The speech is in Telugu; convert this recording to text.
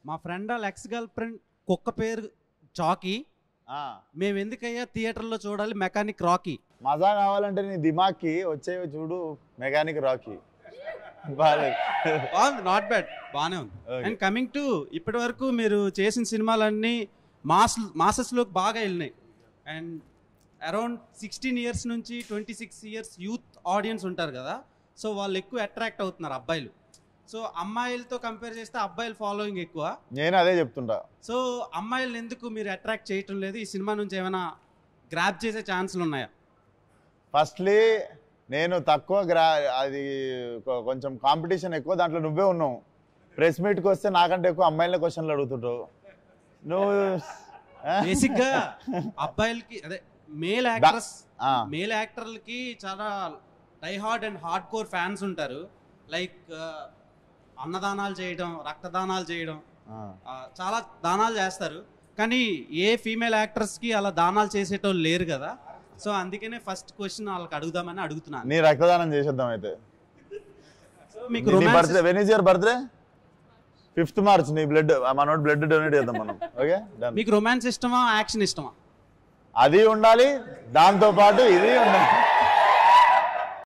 మా ఫ్రెండ్ వాళ్ళ ఎక్స్ గర్ల్ ఫ్రెండ్ కుక్క పేరు చాకీ. మేము ఎందుకయ్యా థియేటర్లో చూడాలి మెకానిక్ రాకీ. మజా కావాలంటే నీ దిమాగ్కి వచ్చే చూడు మెకానిక్ రాకీ. బాగుంది, నాట్ బ్యాడ్, బాగానే ఉంది. అండ్ కమింగ్ టు ఇప్పటి వరకు మీరు చేసిన సినిమాలన్నీ మాసెస్లోకి బాగా వెళ్ళినాయి. అండ్ అరౌండ్ 16 years నుంచి 26 years యూత్ ఆడియన్స్ ఉంటారు కదా, సో వాళ్ళు ఎక్కువ అట్రాక్ట్ అవుతున్నారు అబ్బాయిలు. సో అమ్మాయిలతో కంపేర్ చేస్తే అబ్బాయిల ఫాలోయింగ్ ఎక్కువ. నేను అదే చెప్తుంటా. సో అమ్మాయిలను ఎందుకు మీరు అట్రాక్ట్ చేయటం లేదు? ఈ సినిమా నుంచి ఏమైనా గ్రాప్ చేసే ఛాన్సులు ఉన్నాయా? ఫస్ట్లీ నేను తక్కువ అది కొంచెం కాంపిటీషన్ ఎక్కువ, దాంట్లో నువ్వే ఉన్నావు. ప్రెస్ మీట్కి వస్తే నాకంటే ఎక్కువ అమ్మాయిల క్వశ్చన్లు అడుగుతుంటావు నువ్వు. బేసిక్గా అబ్బాయిలకి అదే మేల్ యాక్టర్లకి చాలా diehard and hardcore fans ఉంటారు. లైక్ అన్నదానాలు చేయడం, రక్తదానాలు చేయడం, చాలా దానాలు చేస్తారు. కానీ ఏ ఫీమేల్ యాక్టర్స్కి అలా దానాలు చేసేటోళ్ళు లేరు కదా. సో అందుకనే ఫస్ట్ క్వశ్చన్ వాళ్ళకి అడుగుదామని అడుగుతున్నాను. నీ రక్తదానం చేసేద్దాం అయితే. మీకు birthday, when is your birthday? 5th March. నీ బ్లడ్, మనోడు బ్లడ్ డొనేట్ చేద్దాం మనం. ఓకే. మీకు రొమాన్స్ ఇష్టమా, యాక్షన్ ఇష్టమా? అది ఉండాలి, దాంతో పాటు ఇది ఉండాలి.